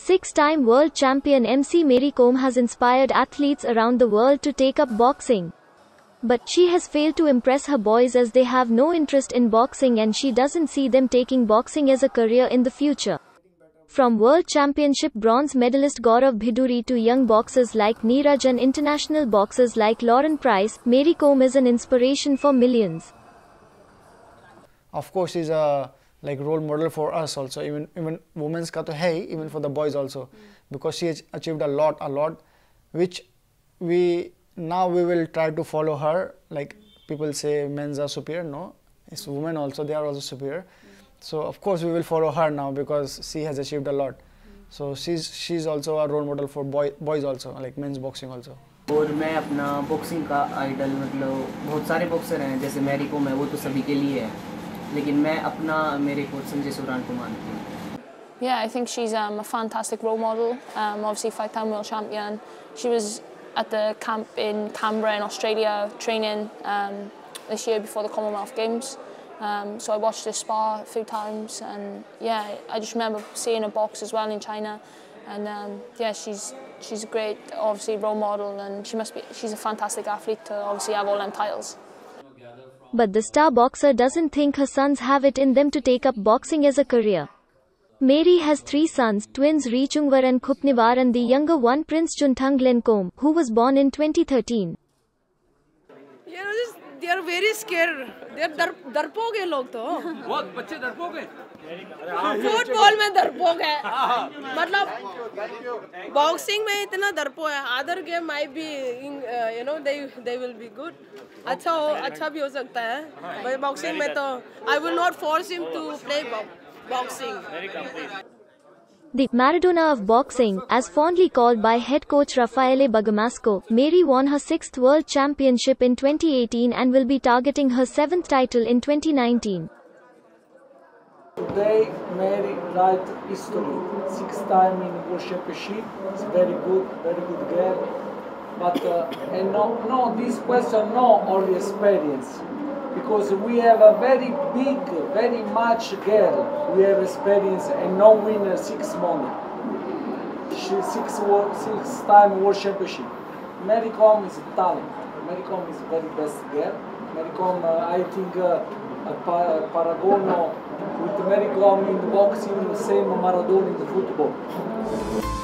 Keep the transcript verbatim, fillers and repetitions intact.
Six-time world champion M C Mary Kom has inspired athletes around the world to take up boxing. But she has failed to impress her boys as they have no interest in boxing and she doesn't see them taking boxing as a career in the future. From World Championship bronze medalist Gaurav Bhiduri to young boxers like Neeraj and international boxers like Lauren Price, Mary Kom is an inspiration for millions. Of course, she's a like role model for us also, even even women's ka to hai, even for the boys also, mm. because she has achieved a lot, a lot, which we now we will try to follow her. Like people say, men's are superior. No, it's women also. They are also superior. Mm. So of course we will follow her now because she has achieved a lot. Mm. So she's she's also a role model for boy boys also, like men's boxing also. और मैं अपना boxing का idol मतलब बहुत सारे boxer हैं जैसे Mary com है, वो तो सभी के लिए है, लेकिन मैं अपना मेरे कोच संजय सुरान को मानती हूँ. Yeah, I think she's um, a fantastic role model. Um, obviously, five-time world champion. She was at the camp in Canberra in Australia training um, this year before the Commonwealth Games. Um, so I watched her spar a few times, and yeah, I just remember seeing her box as well in China. And um, yeah, she's she's a great, obviously, role model, and she must be. She's a fantastic athlete to obviously have all them titles. But the star boxer doesn't think her sons have it in them to take up boxing as a career. Mary has three sons, twins Richungwar and Khupniwar, and the younger one Prince Chunthang Kom, who was born in twenty thirteen. You know, just, they are very scared. They are dar darpog hai log to. बहुत बच्चे डरपोक हैं. Football में डरपोक है. मतलब boxing में इतना डरपोक है. Other game might be, uh, you know, they they will be good. अच्छा हो, अच्छा भी हो सकता है. But boxing में तो I will not force him to play boxing. The Maradona of boxing, as fondly called by head coach Raffaele Bergamasco, Mary won her sixth world championship in twenty eighteen and will be targeting her seventh title in twenty nineteen. Today, Mary write history. Six time in World Championship. It's very good, very good girl. But uh, and no, no, this question no only experience, because we have a very big, very much girl. We have experience and no winner six months. She six world, six time World Championship. Mary Kom is a talent. Mary Kom is very best girl. Mary Kom, uh, I think, uh, uh, Paragono with Mary Kom in the boxing, the same Maradona in the football.